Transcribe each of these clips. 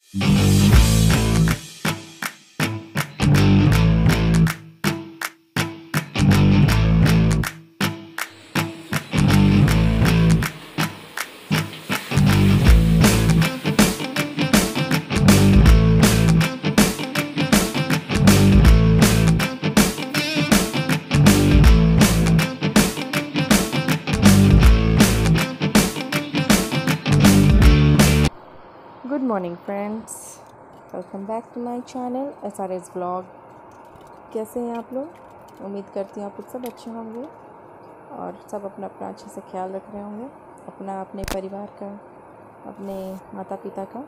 Good morning friends, welcome back to my channel SRS blog. कैसे हैं आप लोग? उम्मीद करती हूँ आप लोग सब अच्छे होंगे और सब अपना अपना अच्छे से ख्याल रख रहे होंगे, अपना अपने परिवार का, अपने माता पिता का।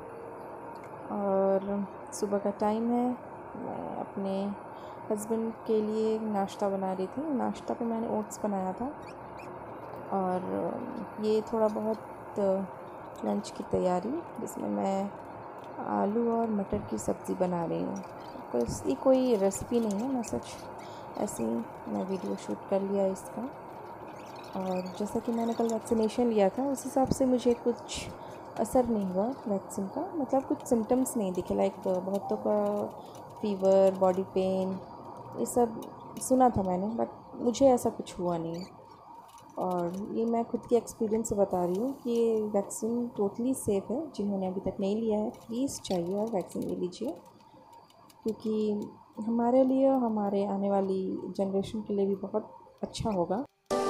और सुबह का टाइम है, मैं अपने हस्बैंड के लिए नाश्ता बना रही थी। नाश्ता पे मैंने ओट्स बनाया था और ये थोड़ा बहुत लंच की तैयारी, जिसमें मैं आलू और मटर की सब्ज़ी बना रही हूँ। इसकी कोई रेसिपी नहीं है, मैं सच ऐसे ही मैं वीडियो शूट कर लिया इसका। और जैसा कि मैंने कल वैक्सीनेशन लिया था, उस हिसाब से मुझे कुछ असर नहीं हुआ वैक्सीन का, मतलब कुछ सिम्टम्स नहीं दिखे। लाइक बहुतों का फीवर, बॉडी पेन, ये सब सुना था मैंने, बट मुझे ऐसा कुछ हुआ नहीं। और ये मैं खुद के एक्सपीरियंस से बता रही हूँ कि ये वैक्सीन टोटली सेफ़ है। जिन्होंने अभी तक नहीं लिया है, प्लीज़ चाहिए और वैक्सीन ले लीजिए, क्योंकि हमारे लिए और हमारे आने वाली जनरेशन के लिए भी बहुत अच्छा होगा।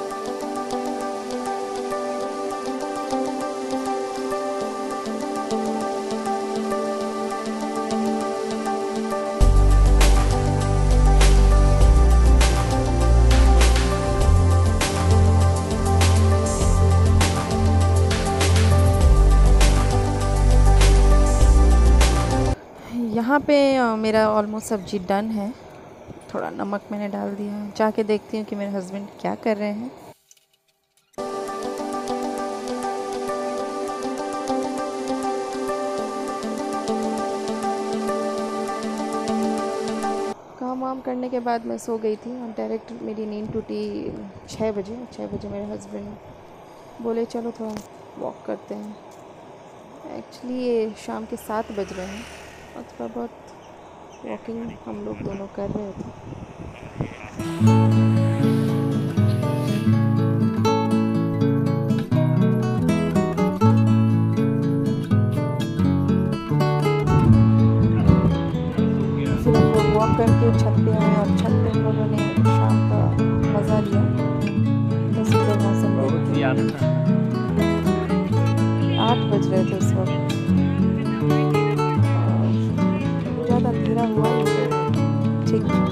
यहाँ पे मेरा ऑलमोस्ट सब्ज़ी डन है। थोड़ा नमक मैंने डाल दिया है। जाके देखती हूँ कि मेरे हस्बैंड क्या कर रहे हैं। काम वाम करने के बाद मैं सो गई थी और डायरेक्ट मेरी नींद टूटी 6 बजे। 6 बजे मेरे हस्बैंड बोले चलो थोड़ा वॉक करते हैं। एक्चुअली ये शाम के 7 बज रहे हैं और थोड़ा बहुत वॉकिंग हम लोग दोनों कर रहे थे। फिर हम लोग वॉक करके छत पे आए और छत पे हम लोगों ने शाम का मज़ा लिया। तो सुबह मौसम देख के 8 बज रहे थे उस वक्त और ज़्यादा अंधेरा हुआ नहीं था, ठीक था।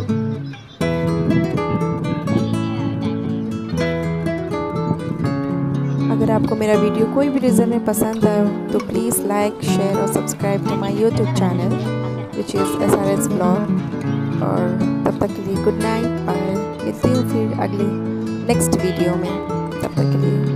अगर आपको मेरा वीडियो कोई भी रीज़न में पसंद आया तो प्लीज़ लाइक, शेयर और subscribe to my YouTube channel which is SRS blog. और तब तक के लिए गुड नाइट, बाय। मिलती हूँ फिर अगले नेक्स्ट वीडियो में। तब तक के लिए